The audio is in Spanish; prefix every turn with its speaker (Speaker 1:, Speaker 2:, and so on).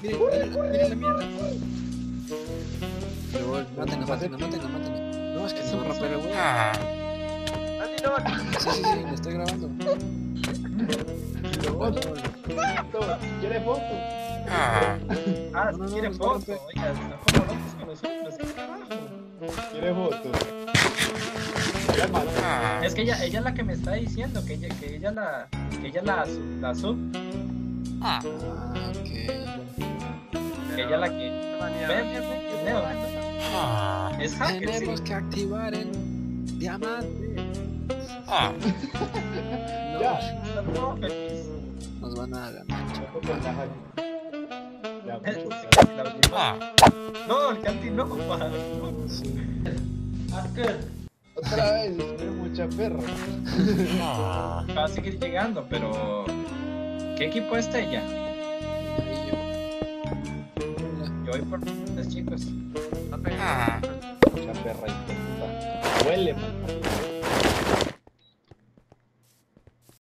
Speaker 1: Miren la mierda. Mátenlo. No, es que se va a romper el huevo.
Speaker 2: Andy, no.
Speaker 1: Sí, le estoy grabando.
Speaker 3: ¿Quieres foto?
Speaker 1: No,
Speaker 2: Quiere
Speaker 1: no,
Speaker 2: foto.
Speaker 1: no,
Speaker 2: Oiga, están como locos con nosotros. ¿Qué carajo?
Speaker 3: ¿Quieres foto?
Speaker 2: Es que ella es la que me está diciendo que ella la sub.
Speaker 1: Ok.
Speaker 2: Que ella la que. Ven, Neo. Es hacker,
Speaker 1: Tenemos
Speaker 2: sí.
Speaker 1: que activar el diamante.
Speaker 3: Ya.
Speaker 2: Está todo feliz.
Speaker 1: Nos van a ganar.
Speaker 3: Ya,
Speaker 2: No, el Canti no, pa.
Speaker 3: otra vez, es mucha perra.
Speaker 2: Va a seguir llegando, pero. ¿Qué equipo está ella?
Speaker 1: Ahí yo.
Speaker 2: Yo voy por los chicos.
Speaker 3: Mucha perra y puta. Huele, man.